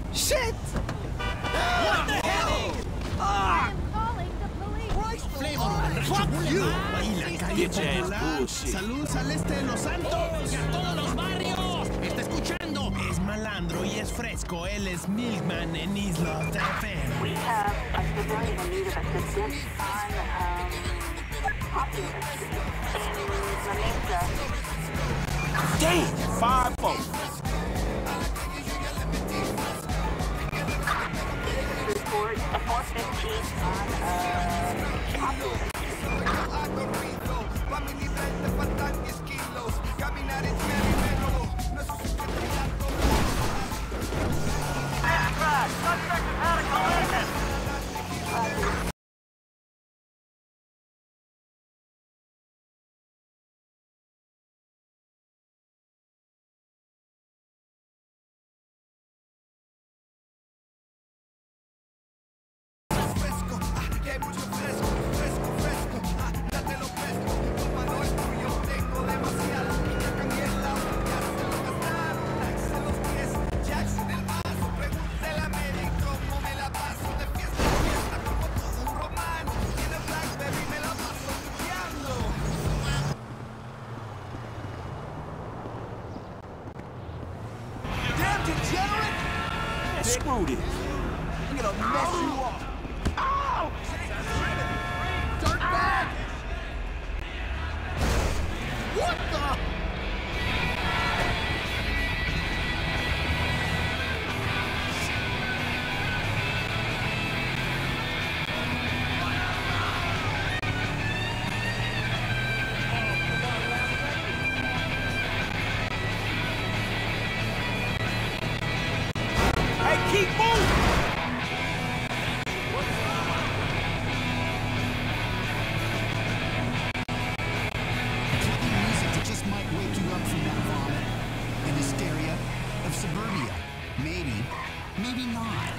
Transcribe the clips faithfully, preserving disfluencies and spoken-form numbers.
Shit! What the hell? I am calling the police. Fuck you! Ahí la calle Bitch ass popular. bullshit. Saludos al este de Los Santos. ¡Y a todos los barrios! ¡Está escuchando! Es malandro y es fresco. Él es Milkman en Isla F M. We have a civilian in need of assistance on um, Popular Street in La Mesa. Damn! Five folks. Report a four fifteen on uh, Popular Street. Screw this. I'm gonna mess you up. Ow! Dirtbag! What the? Keep moving! Clicking music that just might wake you up from that vomit and hysteria of suburbia. Maybe, maybe not.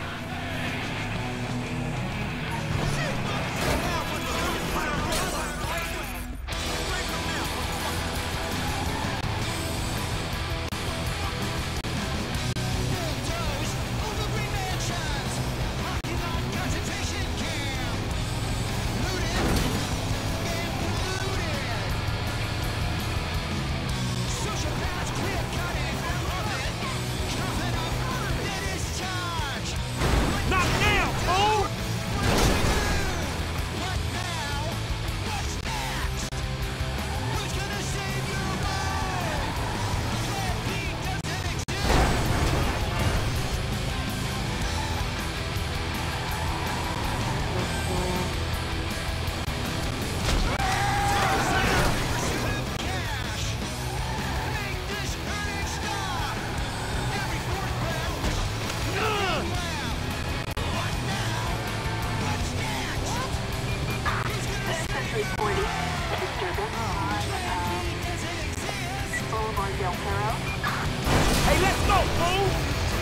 Hey, let's go, fool!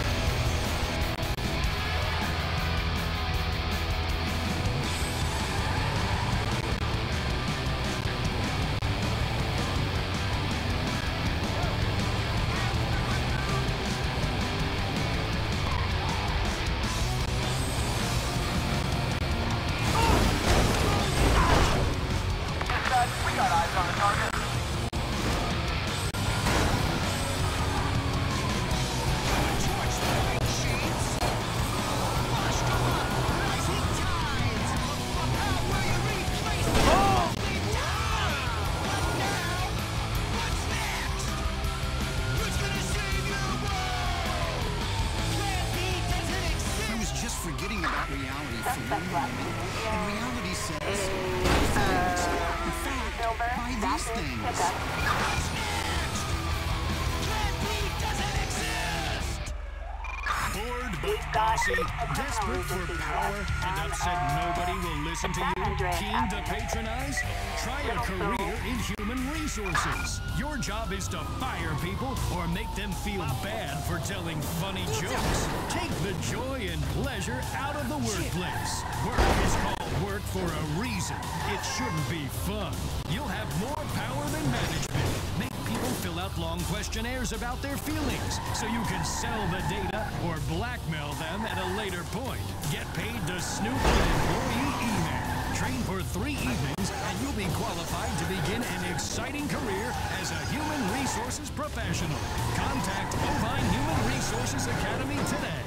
We got eyes on the target. Forgetting about reality for one moment, and reality says, in fact, buy these things. Bored but bossy, desperate for power, and upset nobody will listen to you? Keen to patronize? Try a career in human resources. Your job is to fire people or make them feel bad for telling funny jokes. Take the joy and pleasure out of the workplace. Work is called work for a reason. It shouldn't be fun. You'll have more power than management. Make people fill out long questionnaires about their feelings so you can sell the data or blackmail them at a later point. Get paid to snoop an employee email. Train for three evenings and you'll be qualified to begin an exciting career as a human resources professional. Contact Bovine Human Resources Academy today.